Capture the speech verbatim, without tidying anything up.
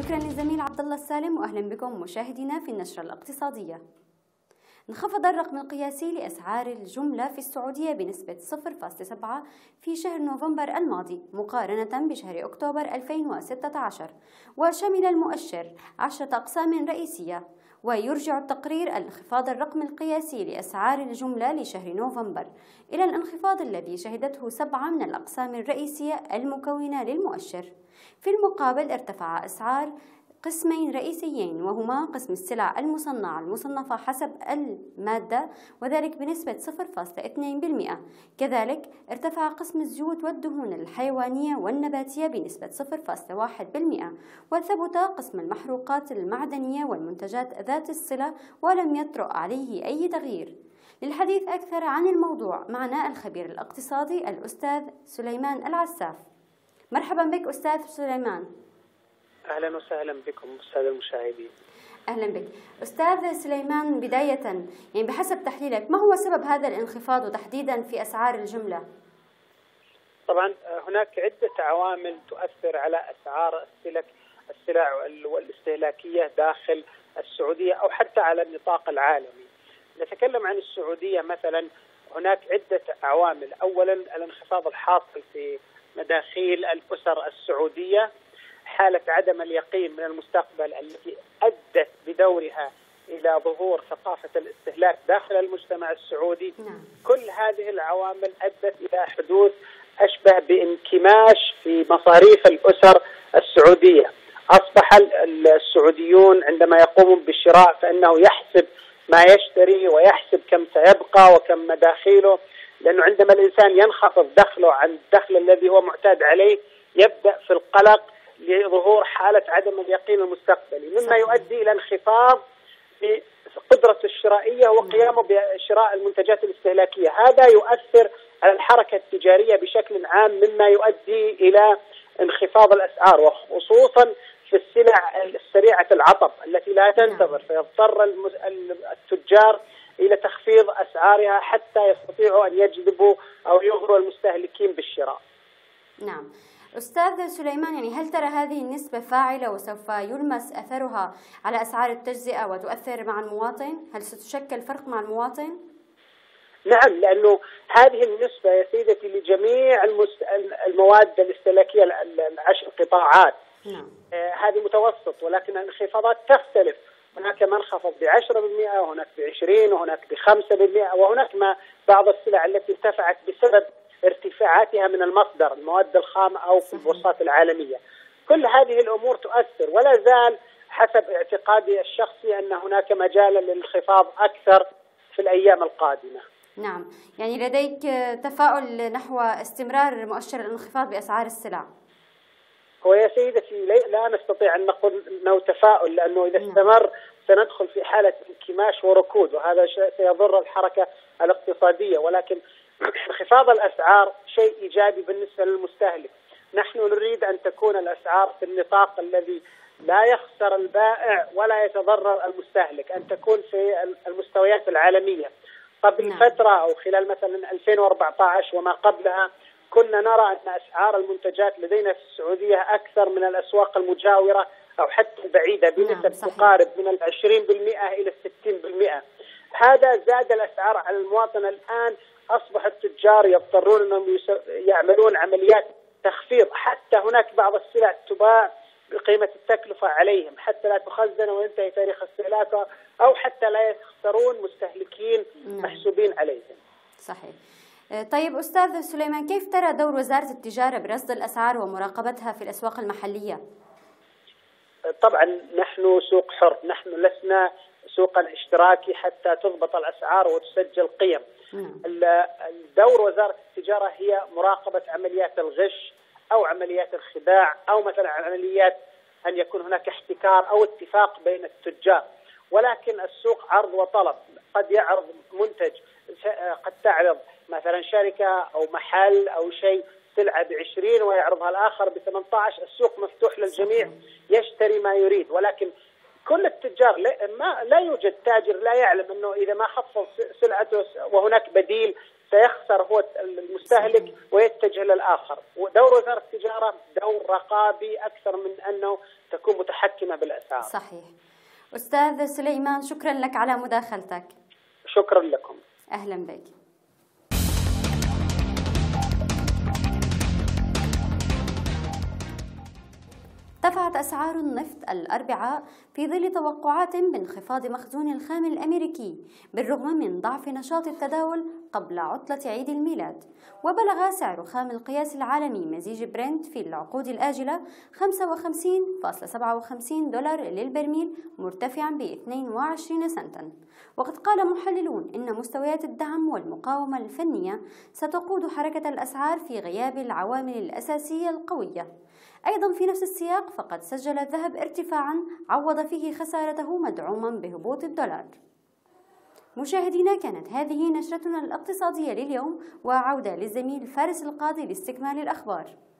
شكرا للزميل عبد الله السالم، واهلا بكم مشاهدينا في النشرة الاقتصادية. انخفض الرقم القياسي لأسعار الجملة في السعودية بنسبة صفر فاصلة سبعة في شهر نوفمبر الماضي مقارنة بشهر أكتوبر ألفين وستة عشر، وشمل المؤشر عشرة أقسام رئيسية. ويرجع التقرير انخفاض الرقم القياسي لأسعار الجملة لشهر نوفمبر إلى الانخفاض الذي شهدته سبعة من الأقسام الرئيسية المكونة للمؤشر. في المقابل ارتفع أسعار قسمين رئيسيين، وهما قسم السلع المصنعة المصنفة حسب المادة وذلك بنسبة صفر فاصلة اثنين بالمئة. كذلك ارتفع قسم الزيوت والدهون الحيوانية والنباتية بنسبة صفر فاصلة واحد بالمئة، وثبت قسم المحروقات المعدنية والمنتجات ذات الصلة ولم يطرأ عليه أي تغيير. للحديث أكثر عن الموضوع معنا الخبير الاقتصادي الأستاذ سليمان العساف. مرحبا بك أستاذ سليمان. أهلا وسهلا بكم أستاذ المشاهدين. أهلا بك أستاذ سليمان. بداية يعني بحسب تحليلك ما هو سبب هذا الانخفاض وتحديدا في أسعار الجملة؟ طبعا هناك عدة عوامل تؤثر على أسعار السلع السلع والاستهلاكية داخل السعودية أو حتى على النطاق العالمي. نتكلم عن السعودية مثلا، هناك عدة عوامل. أولا الانخفاض الحاصل في مداخيل الأسر السعودية، حالة عدم اليقين من المستقبل التي أدت بدورها إلى ظهور ثقافة الاستهلاك داخل المجتمع السعودي. نعم. كل هذه العوامل أدت إلى حدوث أشبه بانكماش في مصاريف الأسر السعودية. أصبح السعوديون عندما يقومون بالشراء فإنه يحسب ما يشتري ويحسب كم سيبقى وكم مداخيله، لأنه عندما الإنسان ينخفض دخله عن الدخل الذي هو معتاد عليه يبدأ في القلق لظهور حالة عدم اليقين المستقبلي، مما يؤدي إلى انخفاض في قدرته الشرائية وقيامه بشراء المنتجات الاستهلاكية. هذا يؤثر على الحركة التجارية بشكل عام، مما يؤدي إلى انخفاض الأسعار وخصوصا في السلع السريعة العطب التي لا تنتظر، فيضطر التجار إلى تخفيض أسعارها حتى يستطيعوا أن يجذبوا أو يغروا المستهلكين بالشراء. نعم أستاذ سليمان، يعني هل ترى هذه النسبة فاعلة وسوف يلمس أثرها على أسعار التجزئة وتؤثر مع المواطن؟ هل ستشكل فرق مع المواطن؟ نعم، لأنه هذه النسبة يا سيدتي لجميع المواد الاستهلاكية العشر قطاعات. نعم. آه هذه متوسط، ولكن الانخفاضات تختلف. هناك من انخفض بعشرة بالمئة وهناك بعشرين وهناك بخمسة بالمئة، وهناك ما بعض السلع التي ارتفعت بسبب ارتفاعاتها من المصدر المواد الخام أو في البورصات العالمية. كل هذه الأمور تؤثر، ولا زال حسب اعتقادي الشخصي أن هناك مجال للانخفاض أكثر في الأيام القادمة. نعم، يعني لديك تفاؤل نحو استمرار مؤشر الانخفاض بأسعار السلع؟ هو يا سيدتي لا نستطيع أن نقول أنه تفاؤل، لأنه إذا استمر سندخل في حالة انكماش وركود، وهذا سيضر الحركة الاقتصادية. ولكن انخفاض الأسعار شيء إيجابي بالنسبة للمستهلك. نحن نريد أن تكون الأسعار في النطاق الذي لا يخسر البائع ولا يتضرر المستهلك، أن تكون في المستويات العالمية. قبل نعم. فترة أو خلال مثلا ألفين وأربعة عشر وما قبلها كنا نرى أن أسعار المنتجات لدينا في السعودية أكثر من الأسواق المجاورة أو حتى البعيدة بنسب نعم. تقارب من العشرين بالمئة إلى الستين بالمئة. هذا زاد الأسعار على المواطن. الآن أصبح التجار يضطرون أنهم يعملون عمليات تخفيض، حتى هناك بعض السلع تباع بقيمة التكلفة عليهم حتى لا تخزن وينتهي تاريخ استهلاكها، أو حتى لا يخسرون مستهلكين محسوبين عليهم. صحيح. طيب أستاذ سليمان، كيف ترى دور وزارة التجارة برصد الأسعار ومراقبتها في الأسواق المحلية؟ طبعا نحن سوق حر، نحن لسنا سوقا اشتراكي حتى تضبط الأسعار وتسجل قيم. الدور وزارة التجارة هي مراقبة عمليات الغش أو عمليات الخداع أو مثلا عمليات أن يكون هناك احتكار أو اتفاق بين التجار. ولكن السوق عرض وطلب، قد يعرض منتج، قد تعرض مثلا شركة أو محل أو شيء سلعة بعشرين ويعرضها الآخر بثمانية عشر. السوق مفتوح للجميع يشتري ما يريد، ولكن كل التجار ما لا يوجد تاجر لا يعلم أنه إذا ما خفض سلعته وهناك بديل سيخسر هو المستهلك ويتجه للآخر. ودور وزارة التجارة دور رقابي أكثر من أنه تكون تكون متحكمة بالأسعار. صحيح. أستاذ سليمان، شكرا لك على مداخلتك. شكرا لكم. أهلا بك. ارتفعت أسعار النفط الأربعاء في ظل توقعات بانخفاض مخزون الخام الأمريكي بالرغم من ضعف نشاط التداول قبل عطلة عيد الميلاد. وبلغ سعر خام القياس العالمي مزيج برنت في العقود الآجلة خمسة وخمسين فاصلة سبعة وخمسين دولار للبرميل، مرتفعا ب اثنين وعشرين سنتا. وقد قال محللون إن مستويات الدعم والمقاومة الفنية ستقود حركة الأسعار في غياب العوامل الأساسية القوية. أيضا في نفس السياق فقد سجل الذهب ارتفاعا عوض فيه خسارته مدعوما بهبوط الدولار. مشاهدينا، كانت هذه نشرتنا الاقتصادية لليوم، وعودة للزميل فارس القاضي لاستكمال الأخبار.